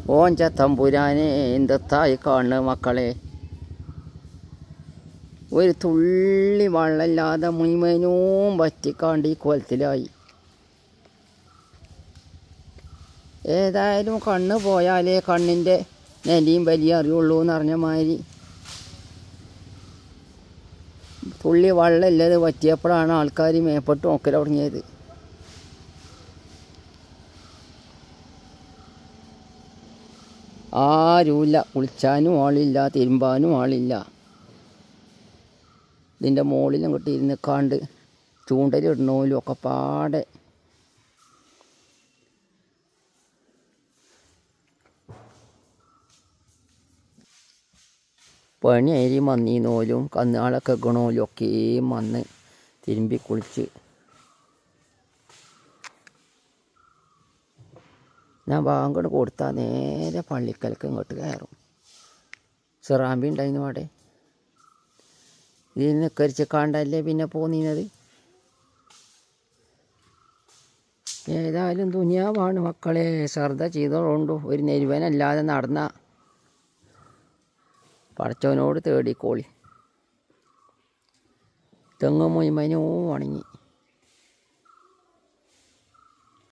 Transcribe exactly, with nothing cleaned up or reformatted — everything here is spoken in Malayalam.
ഓഞ്ച തമ്പുരാനെ എന്തെത്തായി കാണുന്ന മക്കളെ, ഒരു തുള്ളി വെള്ളമില്ലാതെ മുഴുവനും വറ്റിക്കാണ്ട് ഈ കോലത്തിലായി. ഏതായാലും കണ്ണ് പോയാലേ കണ്ണിൻ്റെ നെലിയും വലിയ അറിയുള്ളൂ എന്ന് പറഞ്ഞ മാതിരി തുള്ളി വെള്ളമില്ലത് വറ്റിയപ്പോഴാണ് ആൾക്കാർ മേപ്പെട്ട് നോക്കൽ തുടങ്ങിയത്. ആരുമില്ല, കുളിച്ചാനും ആളില്ല, തിരുമ്പാനും ആളില്ല. ഇതിൻ്റെ മുകളിലും കിട്ടി ഇരുന്നിക്കാണ്ട് ചൂണ്ടലിടണോലും ഒക്കെ പാടെ പണി അരി വന്നീന്നോലും കന്നാളൊക്കെ ഗണോലും ഒക്കെയും വന്ന് തിരുമ്പി കുളിച്ച് ഞാൻ ബാങ്കോട് കൊടുത്താൽ നേരെ പള്ളിക്കലക്ക് ഇങ്ങോട്ട് കയറും. സിറാമ്പി ഉണ്ടായിരുന്നു അവിടെ. ഇതിൽ നിക്കരിച്ചിക്കാണ്ടല്ലേ പിന്നെ പോന്നീനത്. ഏതായാലും ദുനിയാവാണ് മക്കളെ, ശ്രദ്ധ ചെയ്തോണ്ടു. ഒരു നെരുവനല്ലാതെ നടന്ന പടച്ചവനോട് തേടിക്കോളി. തെങ്ങ് മുഴുവനോ ഉണങ്ങി.